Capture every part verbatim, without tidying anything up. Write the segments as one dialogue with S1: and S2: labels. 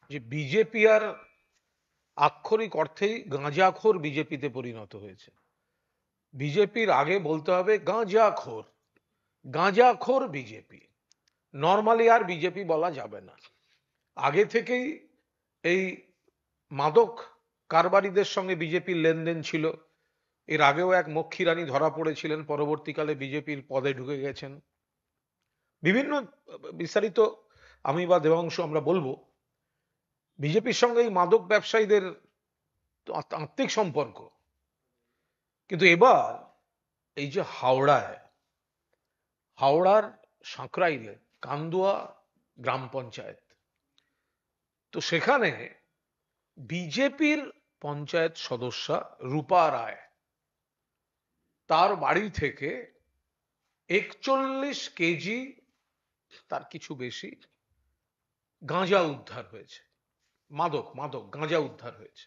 S1: যে বিজেপি আর আক্ষরিক অর্থেই গাঁজাখোর বিজেপিতে পরিণত হয়েছে। বিজেপির আগে বলতে হবে গাঁজাখোর, গাঁজাখোর বিজেপি। নর্মালি আর বিজেপি বলা যাবে না। আগে থেকেই এই মাদক কারবারিদের সঙ্গে বিজেপির লেনদেন ছিল। এর আগেও এক মক্ষী রানী ধরা পড়েছিলেন, পরবর্তীকালে বিজেপির পদে ঢুকে গেছেন। বিভিন্ন বিস্তারিত আমি বা দেবাংশু আমরা বলবো। বিজেপির সঙ্গে এই মাদক ব্যবসায়ীদের আত্মিক সম্পর্ক। কিন্তু এবার এই যে হাওড়ায়, হাওড়ার সাঁকরাইলে কান্দুয়া গ্রাম পঞ্চায়েত, তো সেখানে বিজেপির পঞ্চায়েত সদস্যা রূপা রায়, তার বাড়ি থেকে একচল্লিশ কেজি তার কিছু বেশি গাঁজা উদ্ধার হয়েছে। মাদক মাদক গাঁজা উদ্ধার হয়েছে।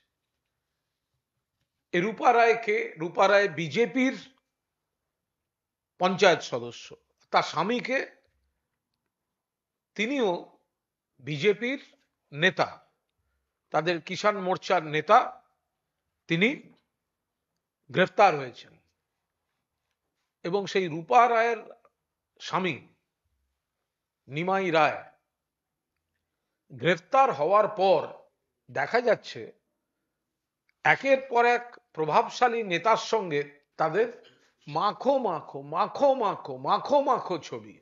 S1: এ রূপা রায়কে, রূপা রায় বিজেপির পঞ্চায়েত সদস্য। তার স্বামীকে, তিনিও বিজেপির নেতা, তাদের কিষাণ মোর্চার নেতা, তিনি গ্রেফতার হয়েছেন। এবং সেই রূপা রায়ের স্বামী নিমাই রায় গ্রেফতার হওয়ার পর দেখা যাচ্ছে একের পর এক প্রভাবশালী নেতার সঙ্গে তাদের মাখো মাখো মাখো মাখো মাখো মাখো ছবি।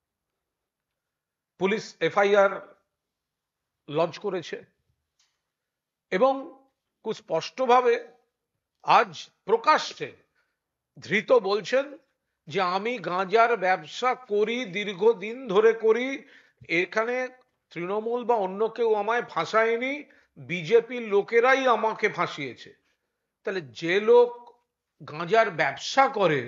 S1: পুলিশ এফআইআর লঞ্চ করেছে এবং খুব স্পষ্টভাবে আজ প্রকাশ্যে ধৃত বলছেন যে আমি গাঁজার ব্যবসা করি, দীর্ঘদিন ধরে করি, এখানে তৃণমূল বা অন্য কেউ আমায় ফাঁসায়নি, বিজেপির লোকেরাই আমাকে ফাঁসিয়েছে। তাহলে যে লোক গাঁজার ব্যবসা করে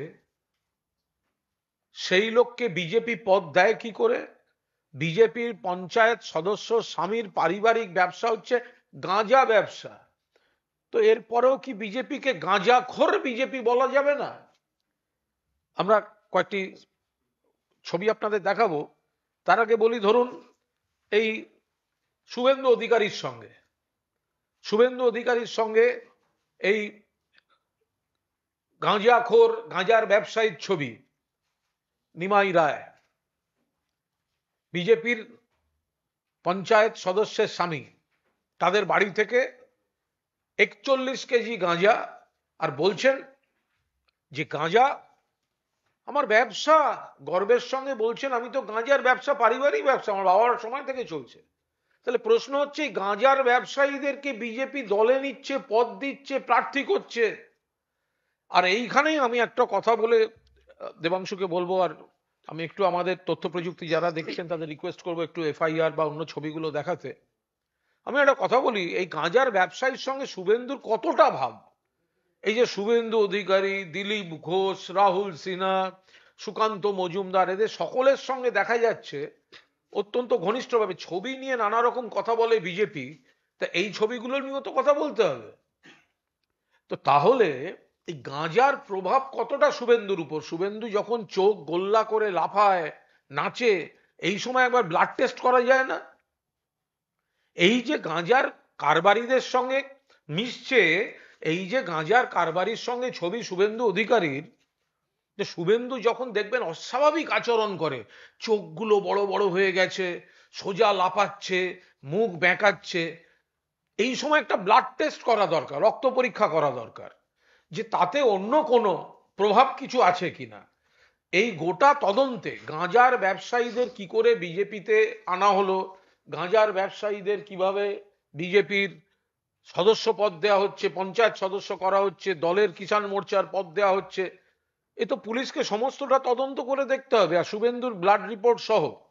S1: সেই লোককে বিজেপি পদ দেয় কি করে? বিজেপির পঞ্চায়েত সদস্য স্বামীর পারিবারিক ব্যবসা হচ্ছে গাঁজা ব্যবসা। তো এরপরেও কি বিজেপিকে গাঁজাখোর বিজেপি বলা যাবে না? আমরা কয়েকটি ছবি আপনাদের দেখাবো। তার আগে বলি, ধরুন এই শুভেন্দু অধিকারীর সঙ্গে শুভেন্দু অধিকারীর সঙ্গে এই গাঁজাখোর গাঁজার ব্যবসায়ীর ছবি। নিমাই রায় বিজেপির পঞ্চায়েত সদস্যের স্বামী, তাদের বাড়ি থেকে একচল্লিশ কেজি গাঁজা, আর বলছেন যে গাঁজা আমার ব্যবসা, গর্বের সঙ্গে বলছেন আমি তো গাঁজার ব্যবসা পারিবারিক ব্যবসা আমার বাবার সময় থেকে চলছে। তাহলে প্রশ্ন হচ্ছে গাঁজার ব্যবসায়ীদেরকে বিজেপি দলে নিচ্ছে, পদ দিচ্ছে, প্রার্থী করছে। আর এইখানেই আমি একটা কথা বলে দেবাংশুকে বলবো, আর আমি একটু আমাদের তথ্য প্রযুক্তি যারা দেখছেন তাদের রিকোয়েস্ট করবো একটু এফআইআর বা অন্য ছবিগুলো দেখাতে। আমি একটা কথা বলি, এই গাঁজার ব্যবসায়ীর সঙ্গে শুভেন্দুর কতটা ভাব। এই যে শুভেন্দু অধিকারী, দিলীপ ঘোষ, রাহুল সিনহা, সুকান্ত মজুমদার, এদের সকলের সঙ্গে দেখা যাচ্ছে অত্যন্ত ঘনিষ্ঠভাবে ছবি নিয়ে নানা রকম কথা বলে বিজেপি। তা এই ছবিগুলো নিয়েও তো কথা বলতে হবে। তো তাহলে এই গাঁজার প্রভাব কতটা শুভেন্দুর উপর? শুভেন্দু যখন চোখ গোল্লা করে লাফায়, নাচে, এই সময় একবার ব্লাড টেস্ট করা যায় না? এই যে গাঁজার কারবারিদের সঙ্গে মিশছে, এই যে গাঁজার কারবারির সঙ্গে ছবি শুভেন্দু অধিকারীর, যে শুভেন্দু যখন দেখবেন অস্বাভাবিক আচরণ করে, চোখগুলো বড় বড় হয়ে গেছে, সোজা লাফাচ্ছে, মুখ বেঁকাচ্ছে, এই সময় একটা ব্লাড টেস্ট করা দরকার, রক্ত পরীক্ষা করা দরকার, যে তাতে অন্য কোনো প্রভাব কিছু আছে কিনা। এই গোটা তদন্তে গাঁজার ব্যবসায়ীদের কি করে বিজেপিতে আনা হলো, গাঁজার ব্যবসায়ীদের কিভাবে বিজেপির সদস্য পদ দেওয়া হচ্ছে, পঞ্চায়েত সদস্য করা হচ্ছে, দলের কিষাণ মোর্চার পদ দেওয়া হচ্ছে, এ তো পুলিশকে সমস্তটা তদন্ত করে দেখতে হবে। আর শুভেন্দুর ব্লাড রিপোর্ট সহ